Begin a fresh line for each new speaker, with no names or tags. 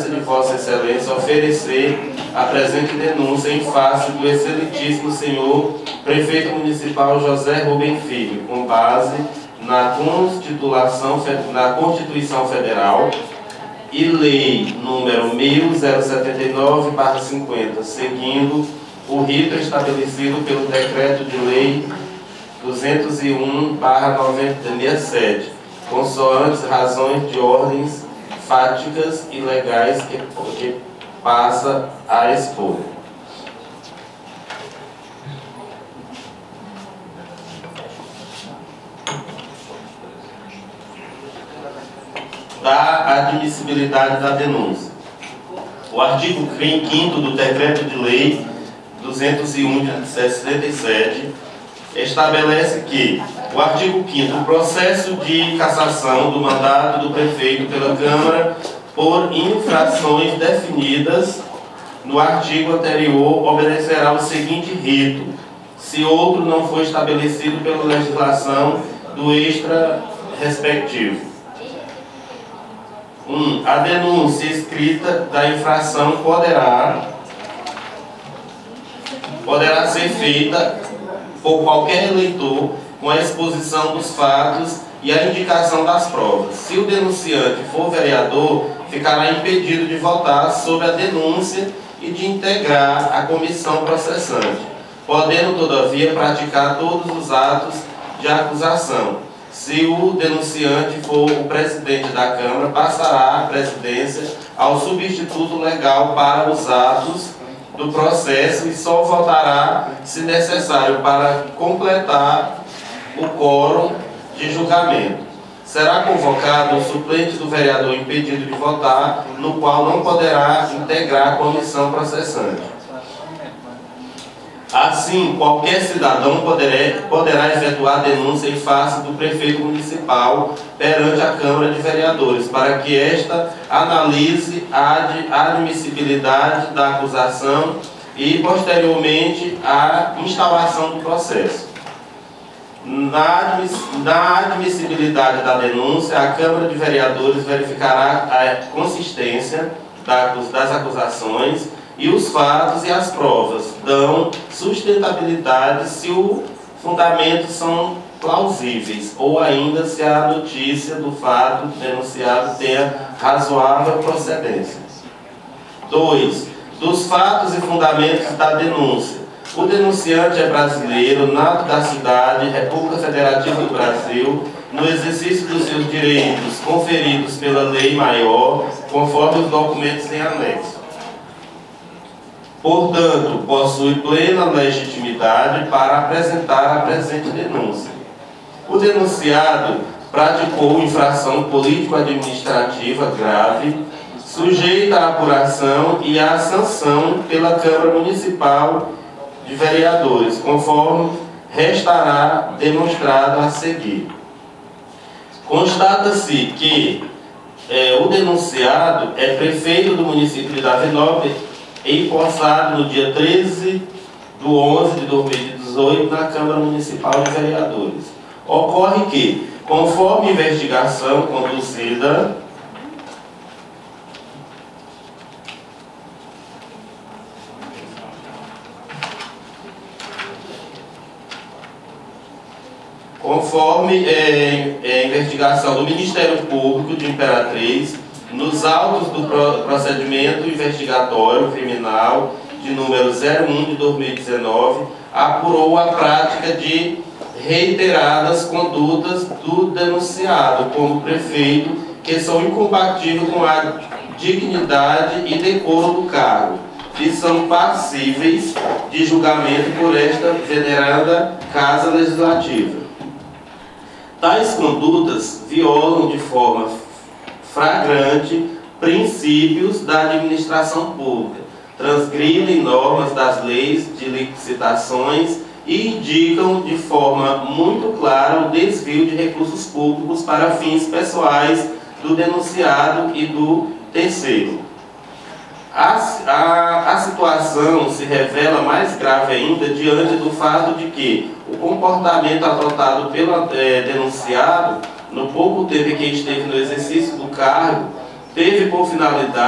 importância de Vossa Excelência oferecer a presente denúncia em face do excelentíssimo senhor Prefeito Municipal José Rubem Filho, com base na Constituição Federal e Lei número 1079/50, seguindo o rito estabelecido pelo Decreto de Lei 201/1967, consoantes razões de ordens fáticas e legais que passa a expor. Da admissibilidade da denúncia. O artigo 5º do Decreto de Lei 201/67 estabelece que o artigo 5º, o processo de cassação do mandato do prefeito pela Câmara por infrações definidas no artigo anterior obedecerá ao seguinte rito, se outro não for estabelecido pela legislação do extra respectivo. 1. A denúncia escrita da infração poderá ser feita por qualquer eleitor com a exposição dos fatos e a indicação das provas. Se o denunciante for vereador, ficará impedido de votar sobre a denúncia e de integrar a comissão processante, podendo, todavia, praticar todos os atos de acusação. Se o denunciante for o presidente da Câmara, passará a presidência ao substituto legal para os atos do processo e só votará, se necessário, para completar o quórum de julgamento. Será convocado o suplente do vereador impedido de votar, no qual não poderá integrar a comissão processante. Assim, qualquer cidadão poderá efetuar denúncia em face do prefeito municipal perante a Câmara de Vereadores, para que esta analise a admissibilidade da acusação e, posteriormente, a instauração do processo. Na admissibilidade da denúncia, a Câmara de Vereadores verificará a consistência das acusações e os fatos e as provas dão sustentabilidade se os fundamentos são plausíveis ou ainda se a notícia do fato denunciado tenha razoável procedência. 2. Dos fatos e fundamentos da denúncia. O denunciante é brasileiro, nato da cidade, República Federativa do Brasil, no exercício dos seus direitos conferidos pela lei maior, conforme os documentos em anexo. Portanto, possui plena legitimidade para apresentar a presente denúncia. O denunciado praticou infração político-administrativa grave, sujeita à apuração e à sanção pela Câmara Municipal de Vereadores, conforme restará demonstrado a seguir. Constata-se que o denunciado é prefeito do município de Davinópolis, empossado no dia 13/11/2018 na Câmara Municipal de Vereadores. Ocorre que, conforme investigação conduzida investigação do Ministério Público de Imperatriz, nos autos do procedimento investigatório criminal de número 01/2019, apurou a prática de reiteradas condutas do denunciado como prefeito que são incompatíveis com a dignidade e decoro do cargo e são passíveis de julgamento por esta veneranda Casa Legislativa. Tais condutas violam de forma flagrante princípios da administração pública, transgridem normas das leis de licitações e indicam de forma muito clara o desvio de recursos públicos para fins pessoais do denunciado e do terceiro. A situação se revela mais grave ainda diante do fato de que o comportamento adotado pelo denunciado, no pouco tempo em que esteve no exercício do cargo, teve por finalidade